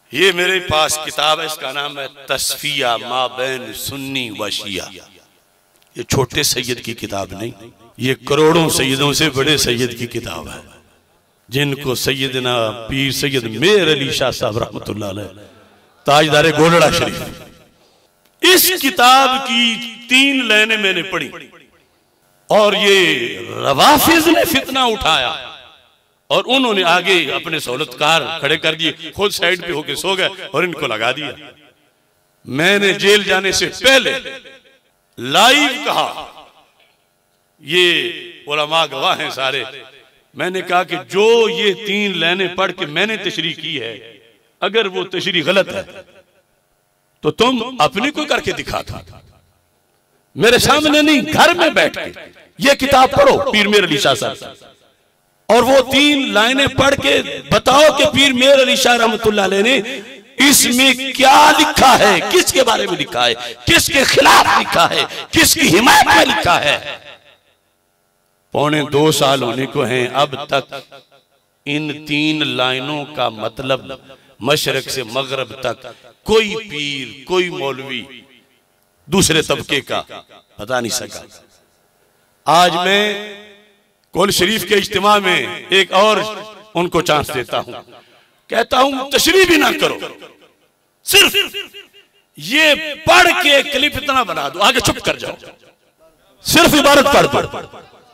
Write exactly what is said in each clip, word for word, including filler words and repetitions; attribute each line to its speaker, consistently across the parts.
Speaker 1: ये मेरे पास किताब है, इसका नाम है तस्फिया माबैन सुन्नी व शिया। ये छोटे सैयद की किताब नहीं, ये करोड़ों सैयदों से बड़े सैयद की किताब है, जिनको सैयदना पीर सैयद मेर अली शाह साहब रहमतुल्लाह अलैह ताजदारे गोलड़ा शरीफ, इस किताब की तीन लाइनें मैंने पढ़ी और ये रवाफिज ने फितना उठाया और उन्होंने आगे अपने सहूलतकार खड़े कर दिए, खुद साइड पे होके सो गए और इनको लगा दिया। मैंने जेल जाने से पहले लाइव कहा, ये उलमा गवाह हैं सारे, मैंने कहा कि जो ये तीन लाइनें पढ़ के मैंने तशरीह की है, अगर वो तशरीह गलत है तो तुम अपनी कोई करके दिखा था, मेरे सामने नहीं, घर में बैठ के ये किताब पढ़ो पीर मेर अली शाह साहब, और वो तीन लाइनें पढ़ के बताओ कि पीर मेर अली शाह रहमतुल्लाह अलैह ने इसमें क्या लिखा है, किसके बारे में लिखा है, किसके खिलाफ लिखा है, किसकी हिमायत में लिखा है। पौने दो साल होने को हैं, अब तक इन तीन लाइनों का मतलब मशरक से मगरब तक कोई पीर, कोई मौलवी दूसरे तबके का बता नहीं सका। आज मैं कोल शरीफ के इज्तिमा में एक और उनको चांस देता हूं, कहता हूं तशरीह भी ना करो, सिर्फ ये पढ़ के क्लिप इतना बना दो, आगे चुप कर जाओ, सिर्फ इबारत पढ़ पढ़ पढ़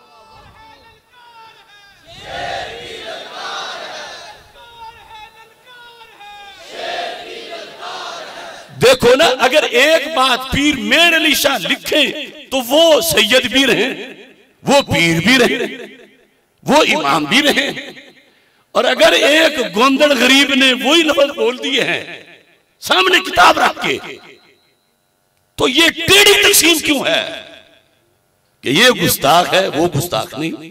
Speaker 1: देखो ना, अगर एक बात पीर मेर अली शाह लिखे तो वो सैयद भी रहे, वो पीर भी रहे, वो इमाम भी रहे, और अगर एक गोंदड़ गरीब ने वही लफ्ज बोल दिए हैं सामने किताब रख के, तो ये टेढ़ी तकसीम क्यों है कि ये गुस्ताख है, वो गुस्ताख नहीं।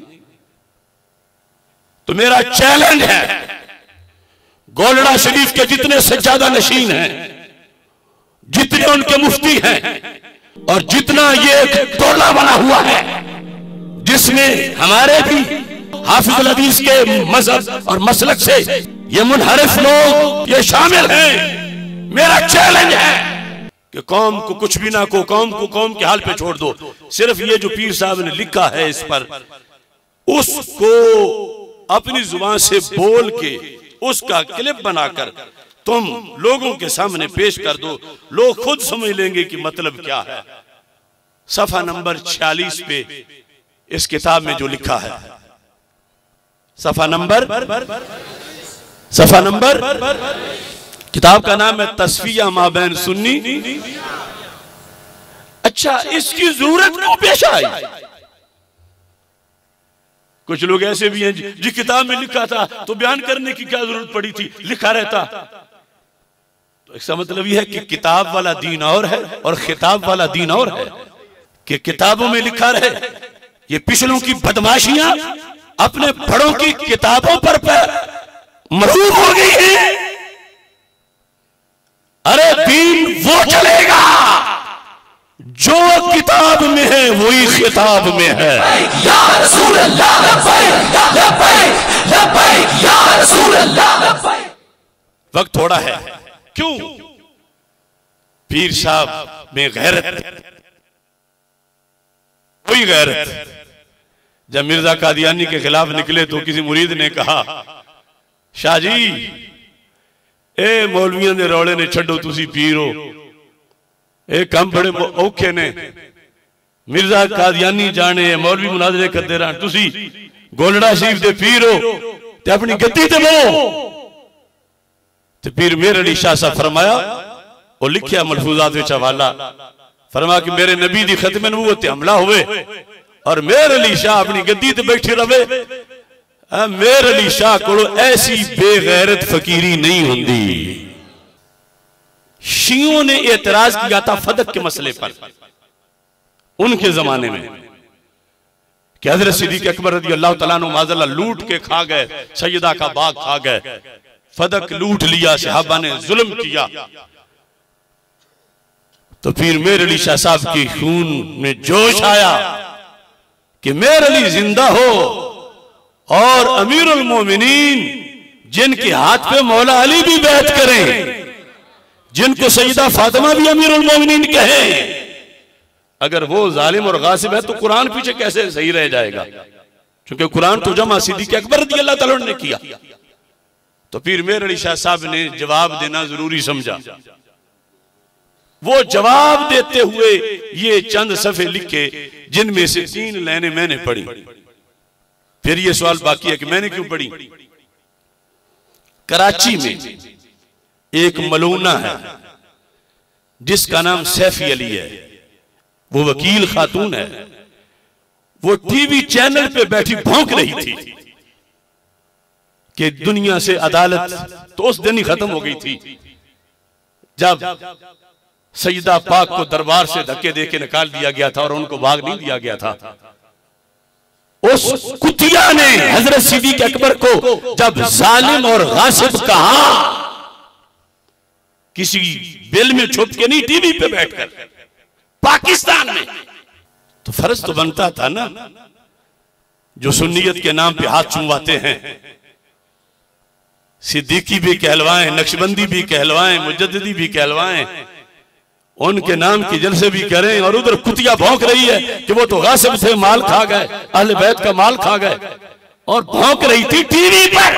Speaker 1: तो मेरा चैलेंज है, गोलड़ा शरीफ के जितने सज्जादा नशीन हैं, जितने उनके मुफ्ती हैं, और जितना ये टोला बना हुआ है जिसमें हमारे भी हाफिजुल हदीस के मजहब और मसलक से ये मुनहरिफ लोग ये शामिल हैं, मेरा चैलेंज है कि कौम को कुछ भी ना को, कौम को कौम के हाल पे छोड़ दो, सिर्फ ये जो पीर साहब ने लिखा है इस पर, उसको अपनी जुबान से बोल के उसका क्लिप बनाकर तुम लोगों के सामने पेश कर दो, लोग खुद समझ लेंगे कि मतलब क्या है। सफा नंबर छियालीस पे इस किताब में जो लिखा है, सफा नंबर सफा नंबर किताब का नाम है तस्फिया माबैन सुन्नी। अच्छा, इसकी जरूरत क्यों पेश आई? कुछ लोग ऐसे भी हैं जी किताब में लिखा था तो बयान करने की क्या जरूरत पड़ी थी, लिखा रहता। तो इसका मतलब यह है कि किताब वाला दीन और है और खिताब वाला दीन और है, कि किताबों में लिखा रहे। ये पिछलों की बदमाशियां अपने बड़ों की किताबों पर मरूब हो गई है। अरे दीन वो चलेगा जो किताब में है, वही खिताब में है। या रसूल अल्लाह लब्बैक लब्बैक लब्बैक या रसूल अल्लाह लब्बैक। वक्त थोड़ा है, क्यों? पीर साहब में गैरत, कोई गैरत। जब मिर्जा कादियानी के खिलाफ निकले तो किसी मुरीद ने कहा, शाह जी ए मौलवियों ने रौले ने छड्डो, तुसी पीर हो, ए कम बड़े औखे ने, मिर्जा कादियानी जाने मौलवी मुनाजरे करते रहन, तुसी गोलड़ा शरीफ दे पीर हो ते अपनी गद्दी ते बहो। तो पीर मेर अली शाह साहब फरमाया, और लिखिया मलफूजात विच हवाला, फरमा कि मेरे नबी दी खत्म नबूवत ते हमला हुए और मेर अली शाह अपनी गद्दी ते बैठे रहे। मेर अली शाह को ऐसी बेगैरत फकीरी नहीं होंदी। शियों ने एतराज किया था फदक के मसले पर उनके जमाने में कि हज़रत सिद्दीक़ अकबर रज़ी अल्लाह तआला अन्हु माज़अल्लाह लूट के खा गए, सैयदा का बाग खा गए, फदक लूट लिया, सहाबा ने जुल्म किया। तो फिर मेर अली शाह साहब की खून में जोश आया कि मेर अली जिंदा हो और अमीरुल मोमिनीन जिनके हाथ पे मौला अली भी बैत करें, जिनको सईदा फातिमा भी अमीरुल मोमिनीन कहे, अगर वो जालिम और गासिब है तो कुरान पीछे कैसे सही रह जाएगा? क्योंकि कुरान तो जमा सिद्दीक़ अकबर रज़ियल्लाहु ताला अन्हु ने किया। तो पीर मेहर अली शाह साहब ने जवाब देना जरूरी समझा। वो जवाब देते हुए ये चंद सफ़े लिखे, जिनमें से तीन लाइनें मैंने पढ़ी। फिर ये सवाल बाकी है कि मैंने क्यों पढ़ी। कराची में एक मलूना है जिसका नाम सैफी अली है, वो वकील खातून है। वो टीवी चैनल पे बैठी भौंक रही थी कि दुनिया से अदालत तो उस दिन ही खत्म हो गई थी जब सईदा पाक को दरबार से धक्के दे के निकाल दिया गया था और उनको भाग नहीं दिया गया था। उस कुतिया ने हजरत सिद्दीक़ अकबर को जब जालिम और गासिब कहा, किसी बिल में छुप के नहीं, टीवी पे बैठकर पाकिस्तान में, तो फर्ज तो बनता था ना, जो सुन्नियत के नाम पे हाथ चुमवाते हैं, सिद्दीकी भी कहलवाएं, नक्शबंदी भी कहलवाएं, मुजद्दिदी भी कहलवाएं, उनके नाम की जलसे भी करें, और उधर कुतिया भौंक रही है कि वो तो गासिब थे, माल खा गए, अहले बैत का माल खा गए, और भौंक रही थी टीवी पर।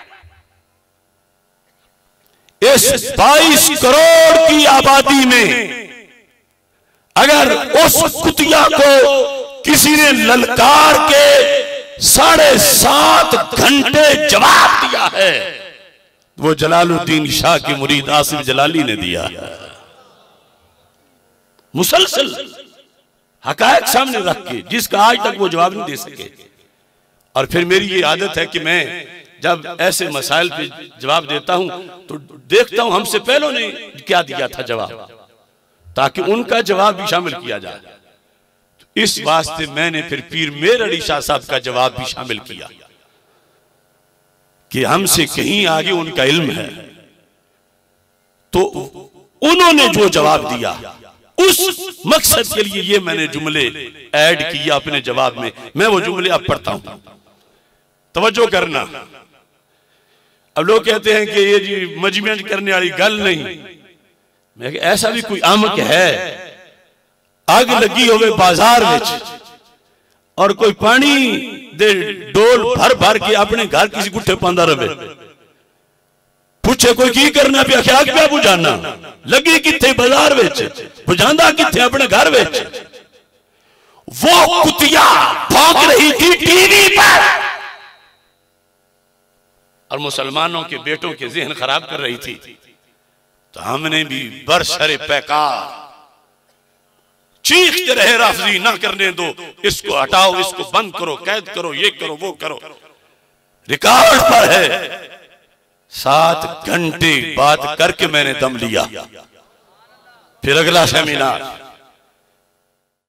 Speaker 1: इस बाईस करोड़ की आबादी में अगर उस कुतिया को किसी ने ललकार के साढ़े सात घंटे जवाब दिया है, वो जलालुद्दीन शाह की मुरीद आसिफ जलाली ने दिया है। मुसलसल हकायक सामने रख के, जिसका आज तक वो जवाब नहीं दे सके। और फिर मेरी ये आदत है कि मैं जब ऐसे मसाइल पे जवाब देता हूं तो देखता हूं हमसे पहले ने क्या दिया था जवाब, ताकि उनका जवाब भी शामिल किया जाए। तो इस वास्ते मैंने फिर पीर मेहर अली शाह साहब का जवाब भी शामिल किया कि हमसे कहीं आगे उनका इल्म है। तो उन्होंने जो जवाब दिया, उस मकसद के लिए ये मैंने जुमले ऐड किया अपने जवाब में। मैं वो जुमले अब पढ़ता हूं, तवज्जो करना। अब लोग कहते हैं कि ये जी मजमेंट करने वाली गल नहीं। मैं ऐसा भी कोई आमक है, आग लगी होवे बाजार में और कोई पानी दे डोल भर भर के अपने घर किसी गुट्ठे पांदा रहे, पूछे कोई की करना पिया, क्या क्या बुझाना, लगी किथे बाजार विच, बुझांदा किथे अपने घर विच। वो कुतिया भौंक रही थी टीवी पर और मुसलमानों के बेटों के ज़हन खराब कर रही थी। तो हमने भी बरसरे पैकार चीखते रहे, राफजी ना करने दो, इसको हटाओ, इसको बंद करो, कैद करो, ये करो, वो करो। रिकॉर्ड पर है, सात घंटे बात करके मैंने दम लिया। फिर अगला सेमिनार